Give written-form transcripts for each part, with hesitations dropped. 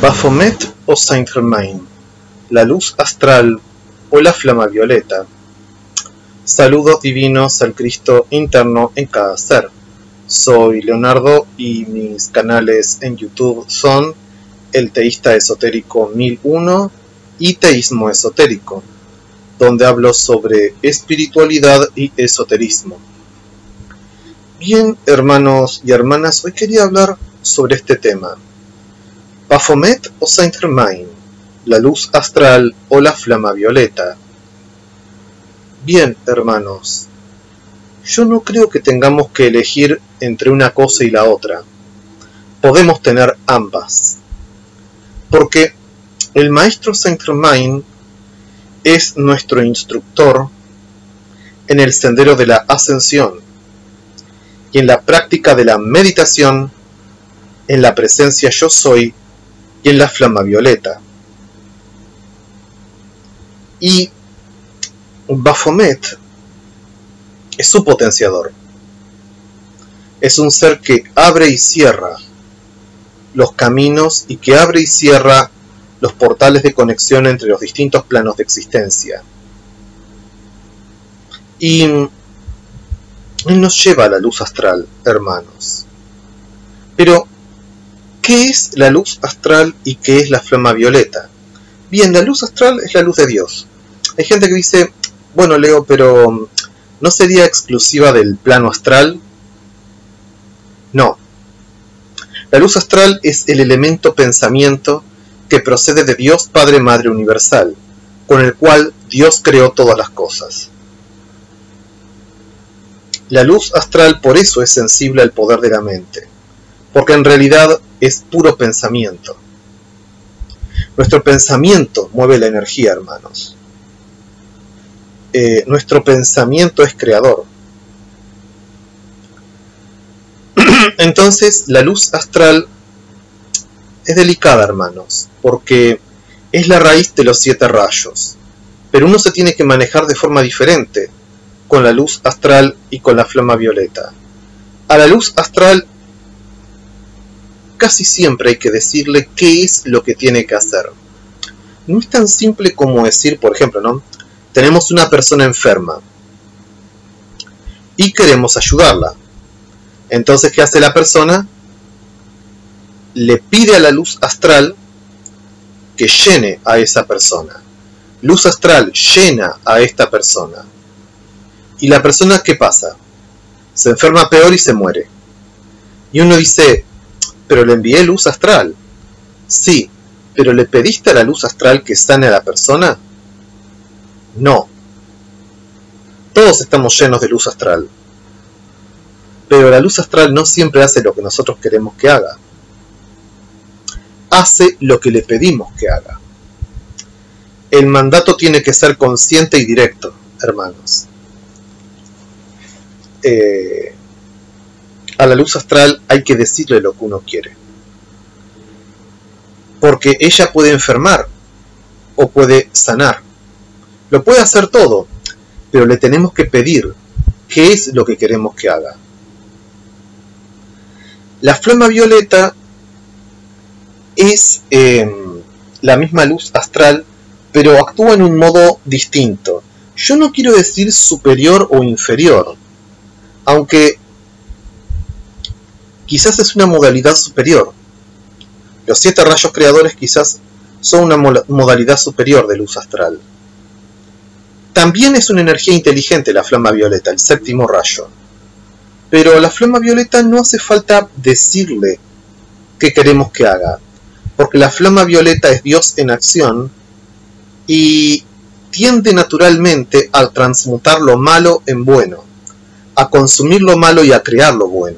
Baphomet o Saint-Germain, la luz astral o la flama violeta. Saludos divinos al Cristo interno en cada ser. Soy Leonardo y mis canales en YouTube son El Teísta Esotérico 1001 y Teísmo Esotérico, donde hablo sobre espiritualidad y esoterismo. Bien, hermanos y hermanas, hoy quería hablar sobre este tema. Baphomet o Saint-Germain, la luz astral o la flama violeta. Bien, hermanos, yo no creo que tengamos que elegir entre una cosa y la otra. Podemos tener ambas. Porque el maestro Saint-Germain es nuestro instructor en el sendero de la ascensión y en la práctica de la meditación, en la presencia yo soy y en la flama violeta. Y Baphomet es su potenciador. Es un ser que abre y cierra los caminos y que abre y cierra los portales de conexión entre los distintos planos de existencia. Y él nos lleva a la luz astral, hermanos. Pero, ¿qué es la luz astral y qué es la flama violeta? Bien, la luz astral es la luz de Dios. Hay gente que dice, bueno, Leo, pero ¿no sería exclusiva del plano astral? No. La luz astral es el elemento pensamiento que procede de Dios Padre Madre Universal, con el cual Dios creó todas las cosas. La luz astral por eso es sensible al poder de la mente, porque en realidad es puro pensamiento. Nuestro pensamiento mueve la energía, hermanos. Nuestro pensamiento es creador. Entonces, la luz astral es delicada, hermanos, porque es la raíz de los 7 rayos. Pero uno se tiene que manejar de forma diferente con la luz astral y con la flama violeta. A la luz astral casi siempre hay que decirle qué es lo que tiene que hacer. No es tan simple como decir, por ejemplo, ¿no? Tenemos una persona enferma y queremos ayudarla. Entonces, ¿qué hace la persona? Le pide a la luz astral que llene a esa persona. Luz astral llena a esta persona. ¿Y la persona qué pasa? Se enferma peor y se muere. Y uno dice, pero le envié luz astral. Sí, pero ¿le pediste a la luz astral que sane a la persona? No. Todos estamos llenos de luz astral. Pero la luz astral no siempre hace lo que nosotros queremos que haga. Hace lo que le pedimos que haga. El mandato tiene que ser consciente y directo, hermanos. A la luz astral hay que decirle lo que uno quiere. Porque ella puede enfermar o puede sanar. Lo puede hacer todo, pero le tenemos que pedir qué es lo que queremos que haga. La flama violeta es la misma luz astral, pero actúa en un modo distinto. Yo no quiero decir superior o inferior, aunque quizás es una modalidad superior. Los 7 rayos creadores quizás son una modalidad superior de luz astral. También es una energía inteligente la flama violeta, el 7º rayo. Pero a la flama violeta no hace falta decirle qué queremos que haga, porque la flama violeta es Dios en acción y tiende naturalmente a transmutar lo malo en bueno, a consumir lo malo y a crear lo bueno.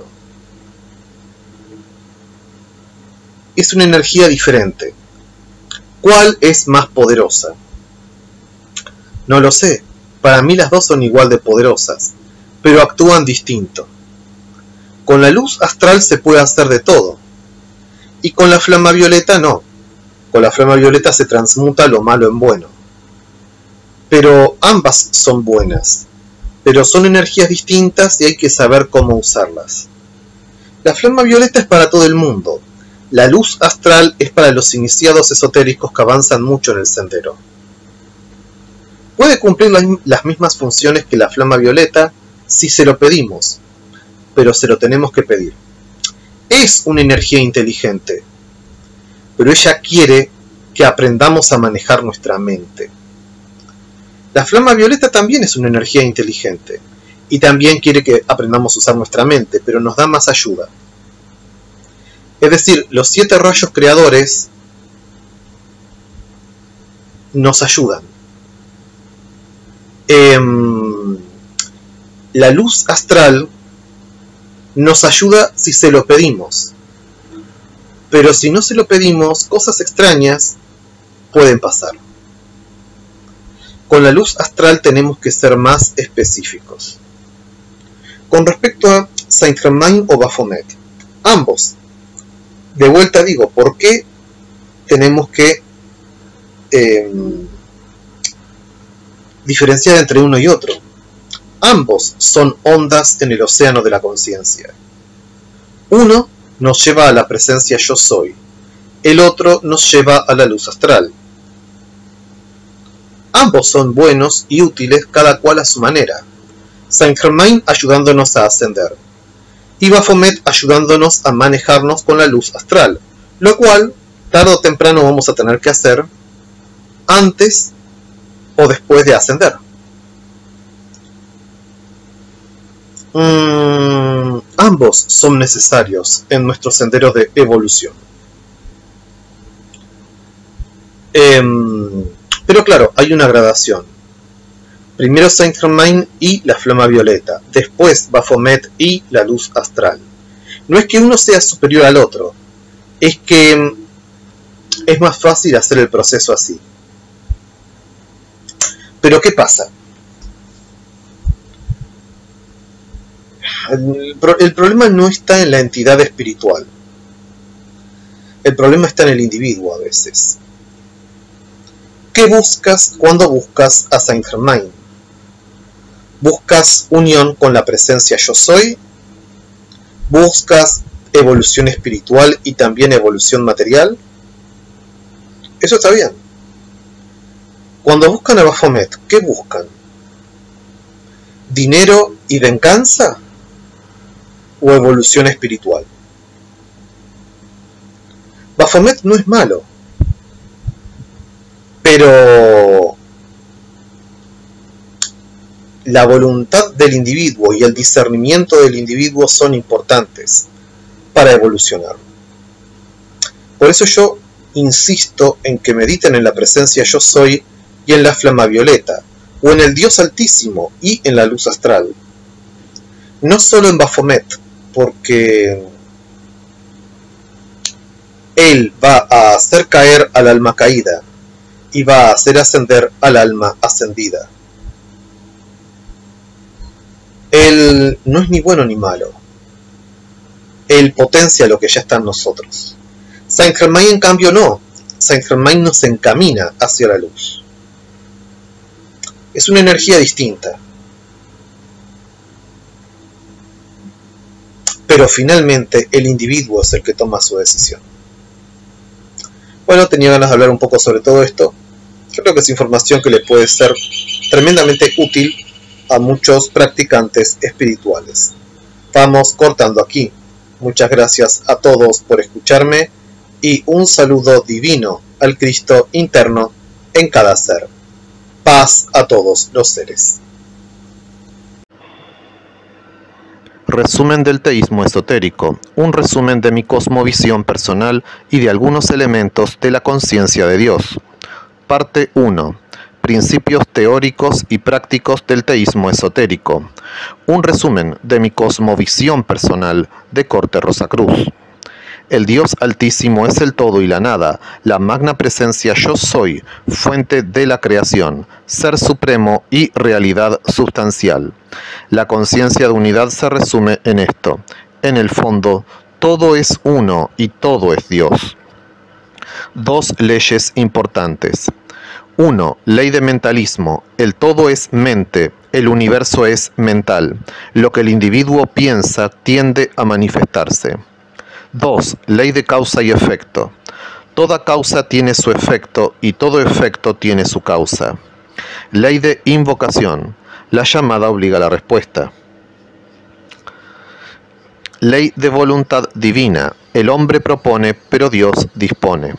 Es una energía diferente. ¿Cuál es más poderosa? No lo sé. Para mí las dos son igual de poderosas, pero actúan distinto. Con la luz astral se puede hacer de todo, y con la flama violeta no. Con la flama violeta se transmuta lo malo en bueno. Pero ambas son buenas, pero son energías distintas y hay que saber cómo usarlas. La flama violeta es para todo el mundo. La luz astral es para los iniciados esotéricos que avanzan mucho en el sendero. Puede cumplir las mismas funciones que la flama violeta si se lo pedimos, pero se lo tenemos que pedir. Es una energía inteligente, pero ella quiere que aprendamos a manejar nuestra mente. La flama violeta también es una energía inteligente y también quiere que aprendamos a usar nuestra mente, pero nos da más ayuda. Es decir, los 7 rayos creadores nos ayudan. La luz astral nos ayuda si se lo pedimos, pero si no se lo pedimos, cosas extrañas pueden pasar. Con la luz astral tenemos que ser más específicos. Con respecto a Saint Germain o Baphomet, ambos, de vuelta digo, ¿por qué tenemos que diferenciar entre uno y otro? Ambos son ondas en el océano de la conciencia. Uno nos lleva a la presencia yo soy, el otro nos lleva a la luz astral. Ambos son buenos y útiles, cada cual a su manera. Saint Germain ayudándonos a ascender, y Baphomet ayudándonos a manejarnos con la luz astral, lo cual tarde o temprano vamos a tener que hacer antes o después de ascender. Ambos son necesarios en nuestros senderos de evolución. Pero claro, hay una gradación. Primero Saint Germain y la flama violeta, después Baphomet y la luz astral. No es que uno sea superior al otro, es que es más fácil hacer el proceso así. Pero ¿qué pasa? El problema no está en la entidad espiritual. El problema está en el individuo a veces. ¿Qué buscas cuando buscas a Saint Germain? ¿Buscas unión con la presencia yo soy? ¿Buscas evolución espiritual y también evolución material? Eso está bien. Cuando buscan a Baphomet, ¿qué buscan? ¿Dinero y venganza? ¿O evolución espiritual? Baphomet no es malo, pero la voluntad del individuo y el discernimiento del individuo son importantes para evolucionar. Por eso yo insisto en que mediten en la presencia yo soy y en la flama violeta, o en el Dios Altísimo y en la luz astral. No solo en Baphomet, porque él va a hacer caer al alma caída y va a hacer ascender al alma ascendida. Él no es ni bueno ni malo. Él potencia lo que ya está en nosotros. Saint Germain en cambio no. Saint Germain nos encamina hacia la luz. Es una energía distinta. Pero finalmente el individuo es el que toma su decisión. Bueno, tenía ganas de hablar un poco sobre todo esto. Creo que es información que le puede ser tremendamente útil a muchos practicantes espirituales. Vamos cortando aquí. Muchas gracias a todos por escucharme y un saludo divino al Cristo interno en cada ser. Paz a todos los seres. Resumen del teísmo esotérico, un resumen de mi cosmovisión personal y de algunos elementos de la conciencia de Dios. Parte 1. Principios teóricos y prácticos del teísmo esotérico. Un resumen de mi cosmovisión personal de corte Rosacruz. El Dios Altísimo es el todo y la nada, la magna presencia yo soy, fuente de la creación, ser supremo y realidad sustancial. La conciencia de unidad se resume en esto. En el fondo, todo es uno y todo es Dios. 2 leyes importantes. 1. Ley de mentalismo. El todo es mente, el universo es mental. Lo que el individuo piensa tiende a manifestarse. 2. Ley de causa y efecto. Toda causa tiene su efecto y todo efecto tiene su causa. Ley de invocación. La llamada obliga a la respuesta. Ley de voluntad divina. El hombre propone, pero Dios dispone.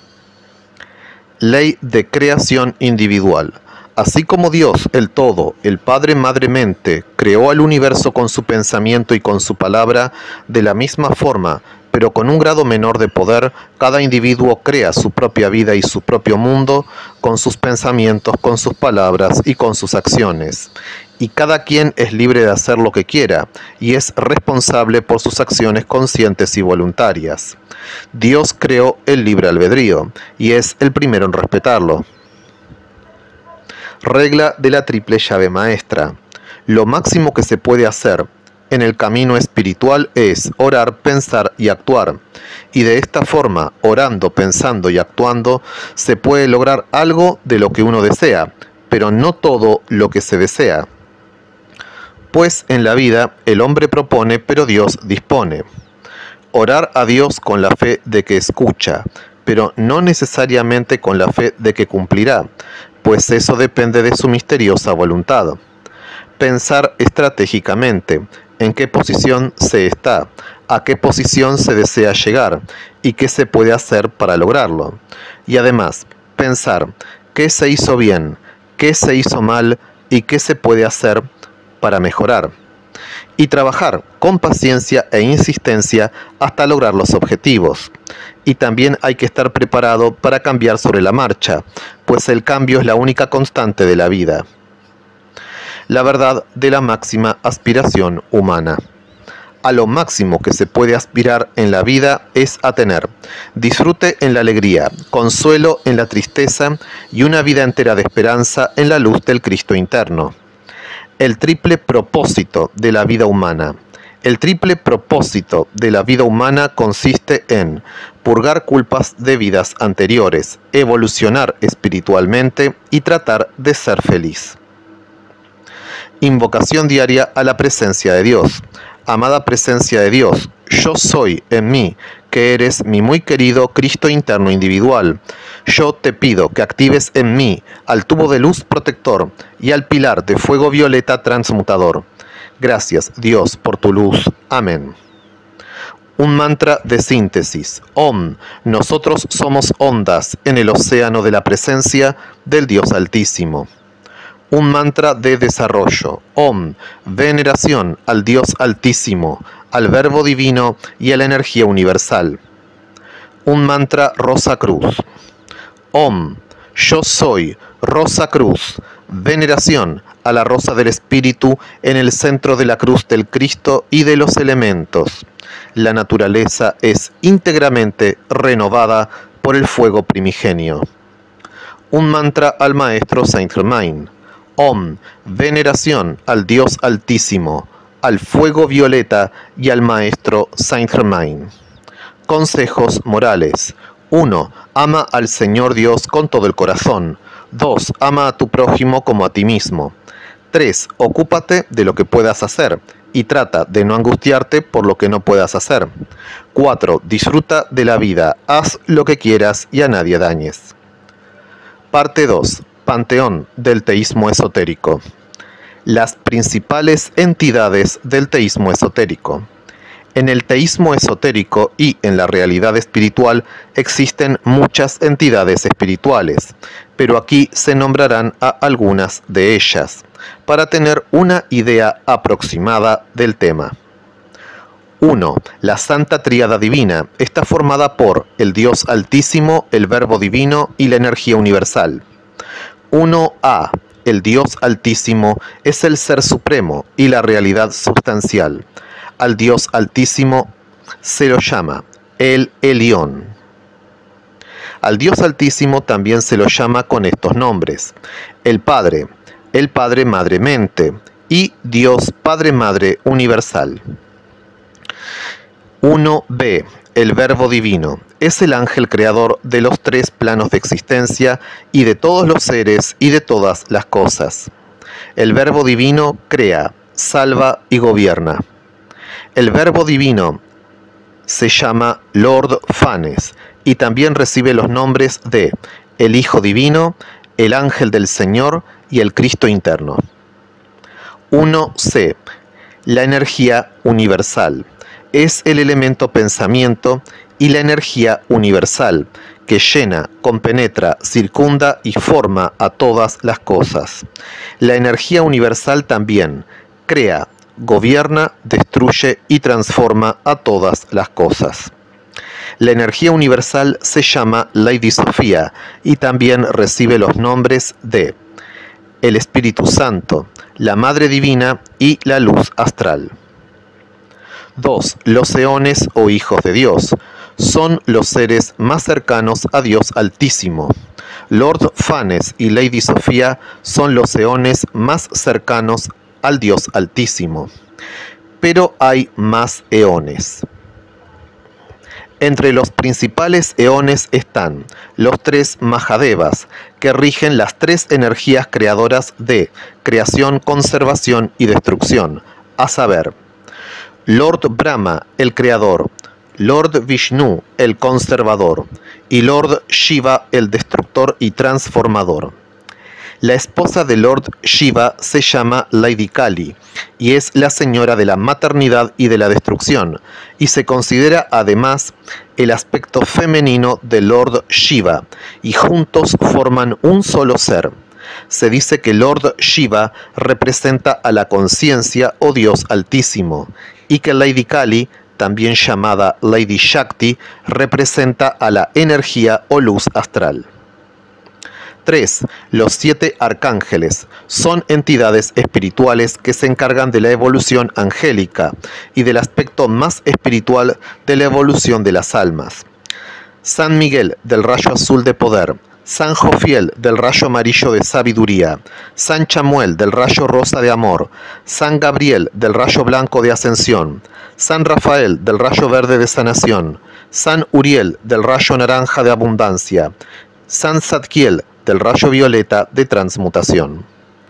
Ley de creación individual. Así como Dios, el Todo, el Padre Madre Mente, creó al universo con su pensamiento y con su palabra, de la misma forma, pero con un grado menor de poder, cada individuo crea su propia vida y su propio mundo con sus pensamientos, con sus palabras y con sus acciones. Y cada quien es libre de hacer lo que quiera, y es responsable por sus acciones conscientes y voluntarias. Dios creó el libre albedrío, y es el primero en respetarlo. Regla de la triple llave maestra. Lo máximo que se puede hacer en el camino espiritual es orar, pensar y actuar. Y de esta forma, orando, pensando y actuando, se puede lograr algo de lo que uno desea, pero no todo lo que se desea. Pues en la vida el hombre propone, pero Dios dispone. Orar a Dios con la fe de que escucha, pero no necesariamente con la fe de que cumplirá, pues eso depende de su misteriosa voluntad. Pensar estratégicamente en qué posición se está, a qué posición se desea llegar y qué se puede hacer para lograrlo. Y además, pensar qué se hizo bien, qué se hizo mal y qué se puede hacer para mejorar. Y trabajar con paciencia e insistencia hasta lograr los objetivos. Y también hay que estar preparado para cambiar sobre la marcha, pues el cambio es la única constante de la vida. La verdad de la máxima aspiración humana. A lo máximo que se puede aspirar en la vida es a tener disfrute en la alegría, consuelo en la tristeza y una vida entera de esperanza en la luz del Cristo interno. El triple propósito de la vida humana. El triple propósito de la vida humana consiste en purgar culpas de vidas anteriores, evolucionar espiritualmente y tratar de ser feliz. Invocación diaria a la presencia de Dios. Amada presencia de Dios, yo soy en mí, que eres mi muy querido Cristo interno individual. Yo te pido que actives en mí al tubo de luz protector y al pilar de fuego violeta transmutador. Gracias, Dios, por tu luz. Amén. Un mantra de síntesis. Om. Nosotros somos ondas en el océano de la presencia del Dios Altísimo. Un mantra de desarrollo. Om. Veneración al Dios Altísimo, al Verbo Divino y a la energía universal. Un mantra Rosa Cruz. Om. Yo soy Rosa Cruz. Veneración a la Rosa del Espíritu en el centro de la cruz del Cristo y de los elementos. La naturaleza es íntegramente renovada por el fuego primigenio. Un mantra al Maestro Saint Germain. Om. Veneración al Dios Altísimo, al fuego violeta y al Maestro Saint Germain. Consejos morales. 1. Ama al Señor Dios con todo el corazón. 2. Ama a tu prójimo como a ti mismo. 3. Ocúpate de lo que puedas hacer y trata de no angustiarte por lo que no puedas hacer. 4. Disfruta de la vida, haz lo que quieras y a nadie dañes. Parte 2. Panteón del teísmo esotérico. Las principales entidades del teísmo esotérico. En el teísmo esotérico y en la realidad espiritual existen muchas entidades espirituales, pero aquí se nombrarán a algunas de ellas, para tener una idea aproximada del tema. 1. La Santa Tríada Divina está formada por el Dios Altísimo, el Verbo Divino y la energía universal. 1A. El Dios Altísimo es el Ser Supremo y la realidad sustancial. Al Dios Altísimo se lo llama el Elión. Al Dios Altísimo también se lo llama con estos nombres: el Padre Madre Mente y Dios Padre Madre Universal. 1B. El Verbo Divino es el ángel creador de los tres planos de existencia y de todos los seres y de todas las cosas. El Verbo Divino crea, salva y gobierna. El Verbo Divino se llama Lord Phanes y también recibe los nombres de el Hijo Divino, el Ángel del Señor y el Cristo interno. 1c. La energía universal. Es el elemento pensamiento y la energía universal que llena, compenetra, circunda y forma a todas las cosas. La energía universal también crea, gobierna, destruye y transforma a todas las cosas. La energía universal se llama Lady Sofía y también recibe los nombres de el Espíritu Santo, la Madre Divina y la Luz Astral. 2. Los eones o hijos de Dios son los seres más cercanos a Dios Altísimo. Lord Phanes y Lady Sofía son los eones más cercanos al Dios Altísimo. Pero hay más eones. Entre los principales eones están los 3 Mahadevas, que rigen las 3 energías creadoras de creación, conservación y destrucción, a saber, Lord Brahma, el creador, Lord Vishnu, el conservador, y Lord Shiva, el destructor y transformador. La esposa de Lord Shiva se llama Lady Kali y es la señora de la maternidad y de la destrucción, y se considera además el aspecto femenino de Lord Shiva, y juntos forman un solo ser. Se dice que Lord Shiva representa a la conciencia o Dios Altísimo, y que Lady Kali, también llamada Lady Shakti, representa a la energía o luz astral. 3. Los 7 arcángeles son entidades espirituales que se encargan de la evolución angélica y del aspecto más espiritual de la evolución de las almas. San Miguel del rayo azul de poder, San Jofiel del rayo amarillo de sabiduría, San Chamuel del rayo rosa de amor, San Gabriel del rayo blanco de ascensión, San Rafael del rayo verde de sanación, San Uriel del rayo naranja de abundancia, San Zadkiel del rayo violeta de transmutación.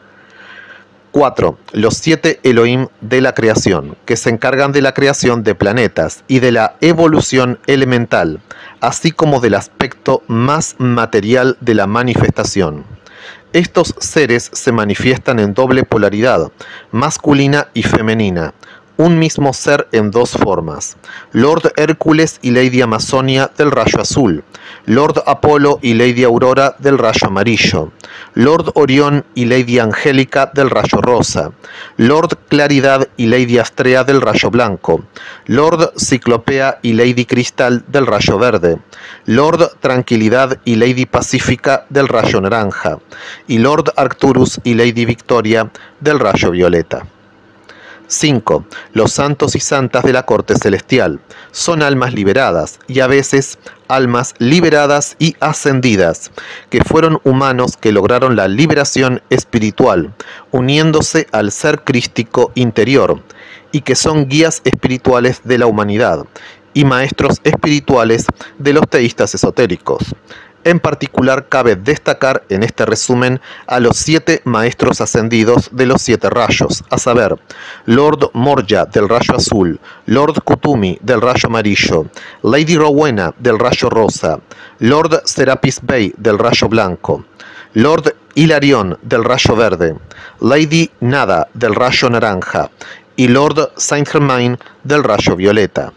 4. Los 7 Elohim de la creación, que se encargan de la creación de planetas y de la evolución elemental, así como del aspecto más material de la manifestación. Estos seres se manifiestan en doble polaridad, masculina y femenina, un mismo ser en 2 formas, Lord Hércules y Lady Amazonia del rayo azul, Lord Apolo y Lady Aurora del rayo amarillo, Lord Orión y Lady Angélica del rayo rosa, Lord Claridad y Lady Astrea del rayo blanco, Lord Ciclopea y Lady Cristal del rayo verde, Lord Tranquilidad y Lady Pacífica del rayo naranja, y Lord Arcturus y Lady Victoria del rayo violeta. 5. Los santos y santas de la corte celestial son almas liberadas y a veces almas liberadas y ascendidas, que fueron humanos que lograron la liberación espiritual, uniéndose al ser crístico interior, y que son guías espirituales de la humanidad y maestros espirituales de los teístas esotéricos. En particular, cabe destacar en este resumen a los 7 maestros ascendidos de los 7 rayos, a saber, Lord Morya del rayo azul, Lord Kutumi del rayo amarillo, Lady Rowena del rayo rosa, Lord Serapis Bey del rayo blanco, Lord Hilarión del rayo verde, Lady Nada del rayo naranja y Lord Saint Germain del rayo violeta.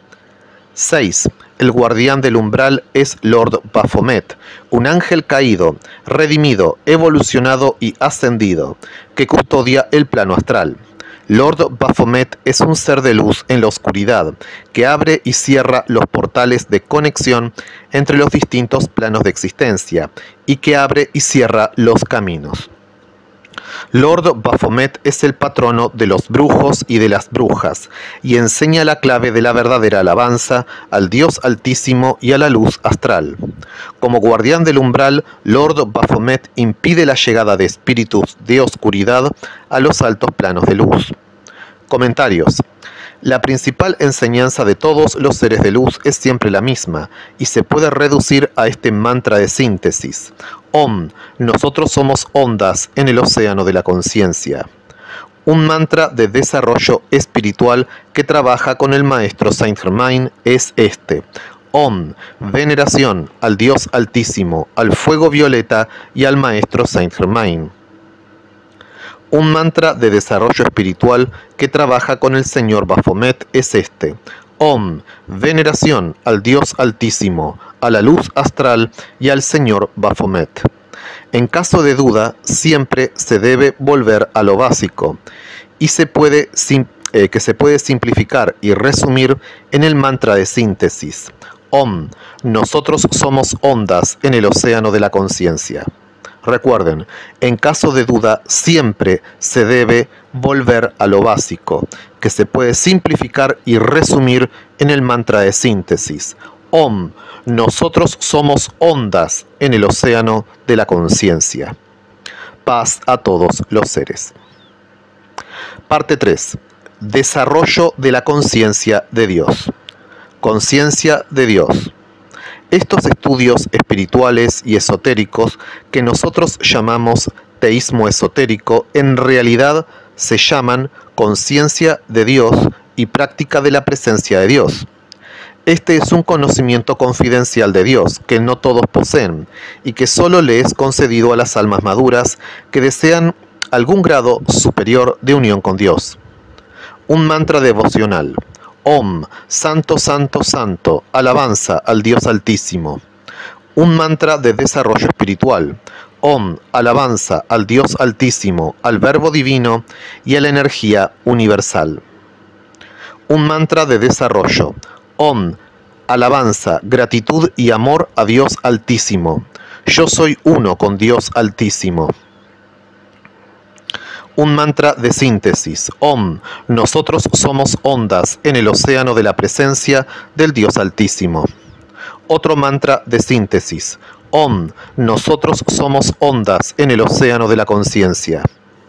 6. El guardián del umbral es Lord Baphomet, un ángel caído, redimido, evolucionado y ascendido, que custodia el plano astral. Lord Baphomet es un ser de luz en la oscuridad, que abre y cierra los portales de conexión entre los distintos planos de existencia, y que abre y cierra los caminos. Lord Baphomet es el patrono de los brujos y de las brujas, y enseña la clave de la verdadera alabanza al Dios Altísimo y a la luz astral. Como guardián del umbral, Lord Baphomet impide la llegada de espíritus de oscuridad a los altos planos de luz. Comentarios. La principal enseñanza de todos los seres de luz es siempre la misma, y se puede reducir a este mantra de síntesis. Om, nosotros somos ondas en el océano de la conciencia. Un mantra de desarrollo espiritual que trabaja con el maestro Saint Germain es este: Om, veneración al Dios Altísimo, al fuego violeta y al maestro Saint Germain. Un mantra de desarrollo espiritual que trabaja con el señor Baphomet es este: Om, veneración al Dios Altísimo, a la luz astral y al señor Baphomet. En caso de duda, siempre se debe volver a lo básico y que se puede simplificar y resumir en el mantra de síntesis: Om, nosotros somos ondas en el océano de la conciencia. Recuerden, en caso de duda siempre se debe volver a lo básico, que se puede simplificar y resumir en el mantra de síntesis: Om, nosotros somos ondas en el océano de la conciencia. Paz a todos los seres. Parte 3. Desarrollo de la conciencia de Dios. Conciencia de Dios. Estos estudios espirituales y esotéricos que nosotros llamamos teísmo esotérico, en realidad se llaman conciencia de Dios y práctica de la presencia de Dios. Este es un conocimiento confidencial de Dios que no todos poseen y que solo le es concedido a las almas maduras que desean algún grado superior de unión con Dios. Un mantra devocional: Om, santo, santo, santo, alabanza al Dios Altísimo. Un mantra de desarrollo espiritual: Om, alabanza al Dios Altísimo, al Verbo Divino y a la energía universal. Un mantra de desarrollo: Om, alabanza, gratitud y amor a Dios Altísimo. Yo soy uno con Dios Altísimo. Un mantra de síntesis: Om, nosotros somos ondas en el océano de la presencia del Dios Altísimo. Otro mantra de síntesis: Om, nosotros somos ondas en el océano de la conciencia.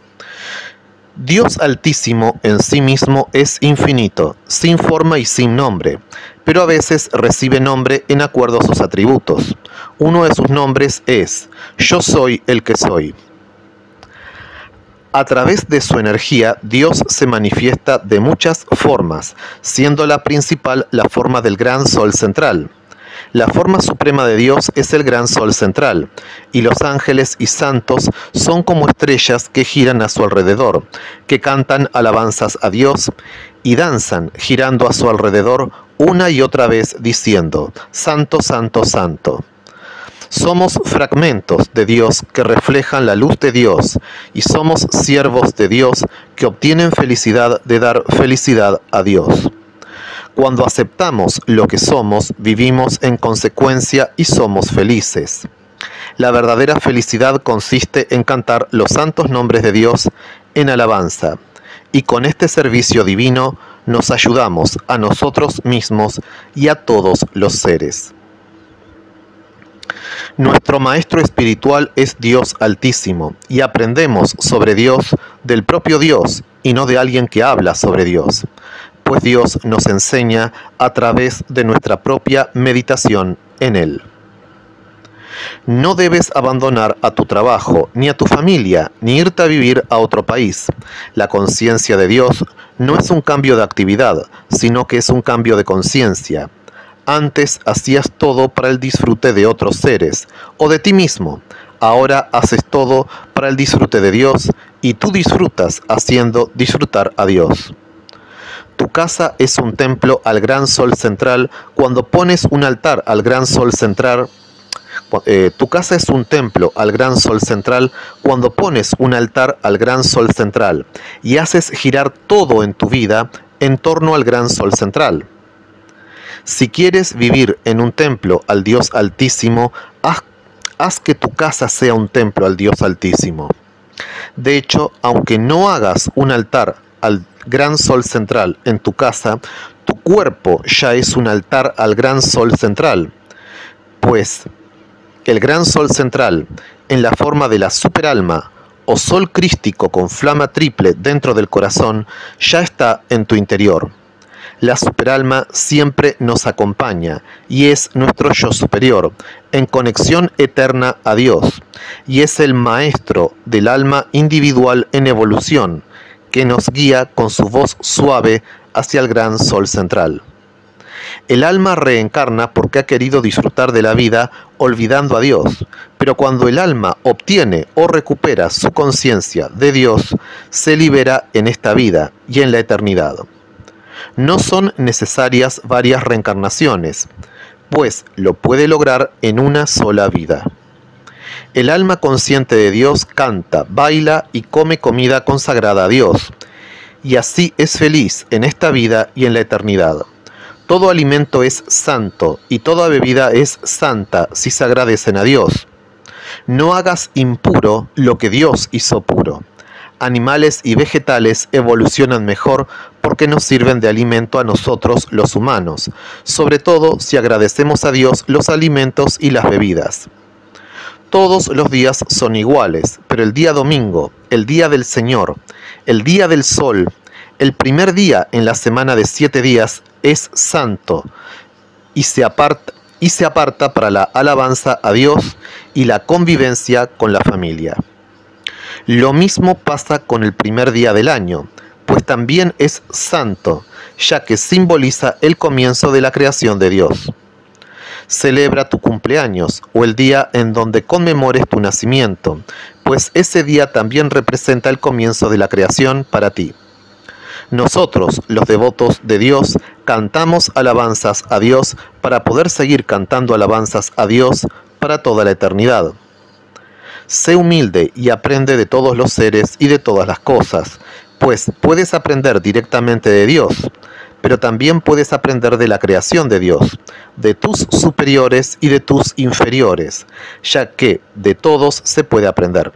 Dios Altísimo en sí mismo es infinito, sin forma y sin nombre, pero a veces recibe nombre en acuerdo a sus atributos. Uno de sus nombres es: Yo soy el que soy. A través de su energía, Dios se manifiesta de muchas formas, siendo la principal la forma del gran sol central. La forma suprema de Dios es el gran sol central, y los ángeles y santos son como estrellas que giran a su alrededor, que cantan alabanzas a Dios y danzan girando a su alrededor una y otra vez diciendo: Santo, santo, santo. Somos fragmentos de Dios que reflejan la luz de Dios y somos siervos de Dios que obtienen felicidad de dar felicidad a Dios. Cuando aceptamos lo que somos, vivimos en consecuencia y somos felices. La verdadera felicidad consiste en cantar los santos nombres de Dios en alabanza, y con este servicio divino nos ayudamos a nosotros mismos y a todos los seres. Nuestro maestro espiritual es Dios Altísimo, y aprendemos sobre Dios del propio Dios y no de alguien que habla sobre Dios, pues Dios nos enseña a través de nuestra propia meditación en Él. No debes abandonar a tu trabajo, ni a tu familia, ni irte a vivir a otro país. La conciencia de Dios no es un cambio de actividad, sino que es un cambio de conciencia. Antes hacías todo para el disfrute de otros seres, o de ti mismo. Ahora haces todo para el disfrute de Dios, y tú disfrutas haciendo disfrutar a Dios. Tu casa es un templo al gran sol central cuando pones un altar al gran sol central. Tu casa es un templo al gran sol central cuando pones un altar al gran sol central y haces girar todo en tu vida en torno al gran sol central. Si quieres vivir en un templo al Dios Altísimo, haz que tu casa sea un templo al Dios Altísimo. De hecho, aunque no hagas un altar al gran sol central en tu casa, tu cuerpo ya es un altar al gran sol central, pues el gran sol central, en la forma de la superalma o sol crístico con flama triple dentro del corazón, ya está en tu interior. La superalma siempre nos acompaña y es nuestro yo superior, en conexión eterna a Dios, y es el maestro del alma individual en evolución, que nos guía con su voz suave hacia el gran sol central. El alma reencarna porque ha querido disfrutar de la vida olvidando a Dios, pero cuando el alma obtiene o recupera su conciencia de Dios, se libera en esta vida y en la eternidad. No son necesarias varias reencarnaciones, pues lo puede lograr en una sola vida. El alma consciente de Dios canta, baila y come comida consagrada a Dios, y así es feliz en esta vida y en la eternidad. Todo alimento es santo y toda bebida es santa si se agradecen a Dios. No hagas impuro lo que Dios hizo puro. Animales y vegetales evolucionan mejor porque nos sirven de alimento a nosotros los humanos, sobre todo si agradecemos a Dios los alimentos y las bebidas. Todos los días son iguales, pero el día domingo, el día del Señor, el día del sol, el primer día en la semana de 7 días es santo y se aparta para la alabanza a Dios y la convivencia con la familia. Lo mismo pasa con el primer día del año, pues también es santo, ya que simboliza el comienzo de la creación de Dios. Celebra tu cumpleaños o el día en donde conmemores tu nacimiento, pues ese día también representa el comienzo de la creación para ti. Nosotros, los devotos de Dios, cantamos alabanzas a Dios para poder seguir cantando alabanzas a Dios para toda la eternidad. Sé humilde y aprende de todos los seres y de todas las cosas, pues puedes aprender directamente de Dios, pero también puedes aprender de la creación de Dios, de tus superiores y de tus inferiores, ya que de todos se puede aprender.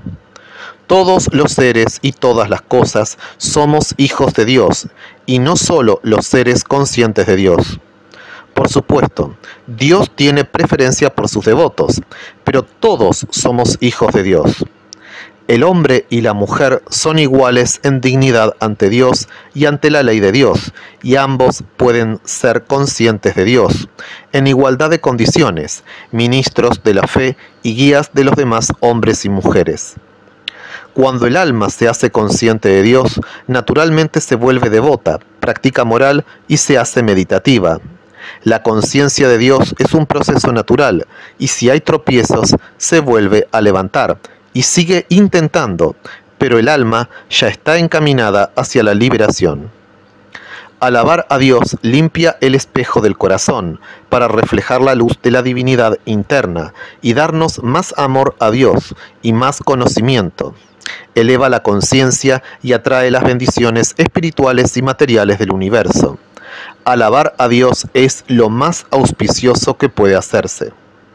Todos los seres y todas las cosas somos hijos de Dios, y no solo los seres conscientes de Dios. Por supuesto, Dios tiene preferencia por sus devotos, pero todos somos hijos de Dios. El hombre y la mujer son iguales en dignidad ante Dios y ante la ley de Dios, y ambos pueden ser conscientes de Dios, en igualdad de condiciones, ministros de la fe y guías de los demás hombres y mujeres. Cuando el alma se hace consciente de Dios, naturalmente se vuelve devota, practica moral y se hace meditativa. La conciencia de Dios es un proceso natural, y si hay tropiezos, se vuelve a levantar, y sigue intentando, pero el alma ya está encaminada hacia la liberación. Alabar a Dios limpia el espejo del corazón, para reflejar la luz de la divinidad interna, y darnos más amor a Dios, y más conocimiento. Eleva la conciencia y atrae las bendiciones espirituales y materiales del universo. Alabar a Dios es lo más auspicioso que puede hacerse.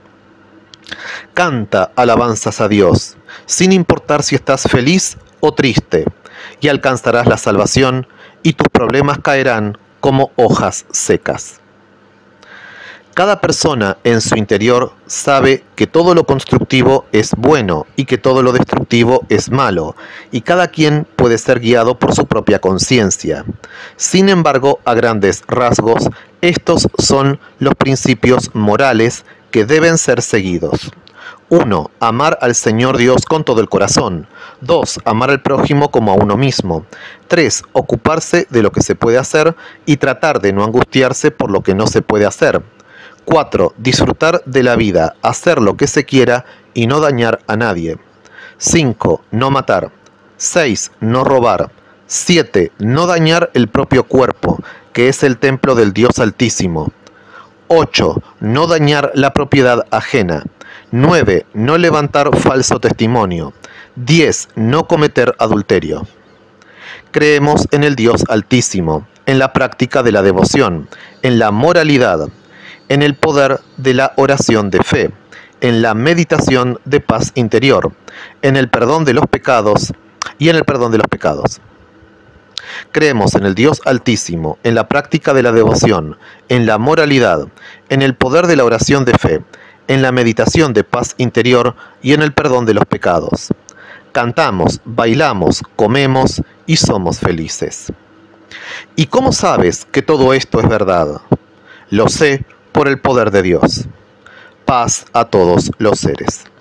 Canta alabanzas a Dios, sin importar si estás feliz o triste, y alcanzarás la salvación, y tus problemas caerán como hojas secas. Cada persona en su interior sabe que todo lo constructivo es bueno y que todo lo destructivo es malo, y cada quien puede ser guiado por su propia conciencia. Sin embargo, a grandes rasgos, estos son los principios morales que deben ser seguidos. 1. Amar al Señor Dios con todo el corazón. 2. Amar al prójimo como a uno mismo. 3. Ocuparse de lo que se puede hacer y tratar de no angustiarse por lo que no se puede hacer. 4. Disfrutar de la vida, hacer lo que se quiera y no dañar a nadie. 5. No matar. 6. No robar. 7. No dañar el propio cuerpo, que es el templo del Dios Altísimo. 8. No dañar la propiedad ajena. 9. No levantar falso testimonio. 10. No cometer adulterio. Creemos en el Dios Altísimo, en la práctica de la devoción, en la moralidad, en el poder de la oración de fe, en la meditación de paz interior, en el perdón de los pecados y en el perdón de los pecados. Creemos en el Dios Altísimo, en la práctica de la devoción, en la moralidad, en el poder de la oración de fe, en la meditación de paz interior y en el perdón de los pecados. Cantamos, bailamos, comemos y somos felices. ¿Y cómo sabes que todo esto es verdad? Lo sé por el poder de Dios. Paz a todos los seres.